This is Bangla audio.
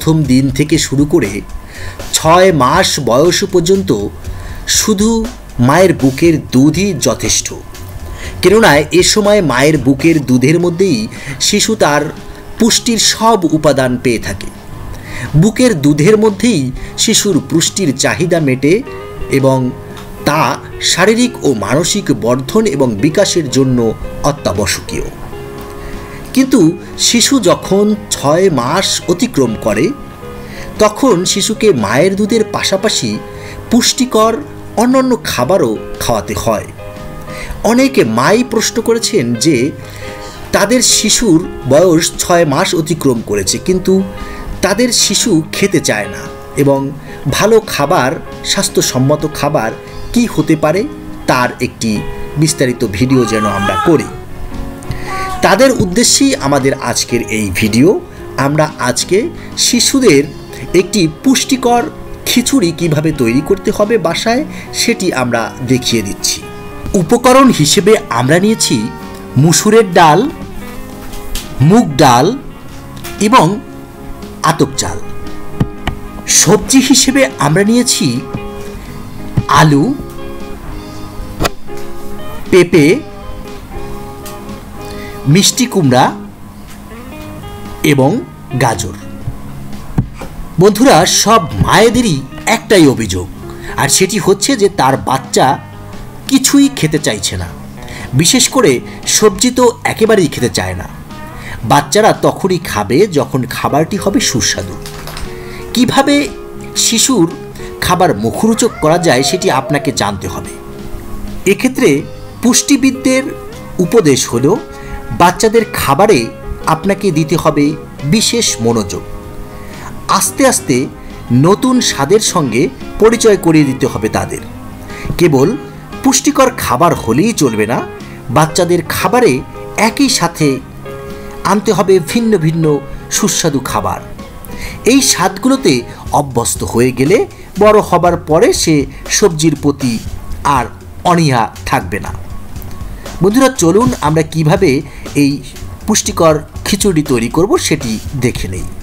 প্রথম দিন থেকে শুরু করে 6 মাস বয়স পর্যন্ত শুধু মায়ের বুকের দুধই যথেষ্ট। কেননা এ সময় মায়ের বুকের দুধের মধ্যেই শিশু তার পুষ্টির সব উপাদান পেয়ে থাকে। বুকের দুধের মধ্যেই শিশুর পুষ্টির চাহিদা মেটে এবং তা শারীরিক ও মানসিক বর্ধন এবং বিকাশের জন্য অত্যাবশ্যকীয়। কিন্তু শিশু যখন 6 মাস অতিক্রম করে তখন শিশুকে মায়ের দুধের পাশাপাশি পুষ্টিকর অন্যান্য খাবারও খাওয়াতে হয়। অনেকে মাই প্রশ্ন করেছেন যে তাদের শিশুর বয়স 6 মাস অতিক্রম করেছে কিন্তু তাদের শিশু খেতে চায় না এবং ভালো খাবার, স্বাস্থ্যসম্মত খাবার কি হতে পারে তার একটি বিস্তারিত ভিডিও যেন আমরা করি। তাদের উদ্দেশ্যেই আমাদের আজকের এই ভিডিও। আমরা আজকে শিশুদের একটি পুষ্টিকর খিচুড়ি কিভাবে তৈরি করতে হবে বাসায় সেটি আমরা দেখিয়ে দিচ্ছি। উপকরণ হিসেবে আমরা নিয়েছি মুসুরের ডাল, মুগ ডাল এবং আতপ চাল। সবজি হিসেবে আমরা নিয়েছি আলু, পেঁপে, মিষ্টি কুমড়া এবং গাজর। বন্ধুরা, সব মায়েদেরই একটাই অভিযোগ, আর সেটি হচ্ছে যে তার বাচ্চা কিছুই খেতে চাইছে না। বিশেষ করে সবজি তো একেবারেই খেতে চায় না। বাচ্চারা তখনই খাবে যখন খাবারটি হবে সুস্বাদু। কিভাবে শিশুর খাবার মুখরোচক করা যায় সেটি আপনাকে জানতে হবে। এক্ষেত্রে পুষ্টিবিদদের উপদেশ হলো বাচ্চাদের খাবারে আপনাকে দিতে হবে বিশেষ মনোযোগ। আস্তে আস্তে নতুন স্বাদের সঙ্গে পরিচয় করিয়ে দিতে হবে তাদের। কেবল পুষ্টিকর খাবার হলেই চলবে না, বাচ্চাদের খাবারে একই সাথে আনতে হবে ভিন্ন ভিন্ন সুস্বাদু খাবার। এই স্বাদগুলোতে অভ্যস্ত হয়ে গেলে বড় হবার পরে সে সবজির প্রতি আর অনীহা থাকবে না। বন্ধুরা, চলুন আমরা কিভাবে এই পুষ্টিকর খিচুড়ি তৈরি করব সেটি দেখে নেই।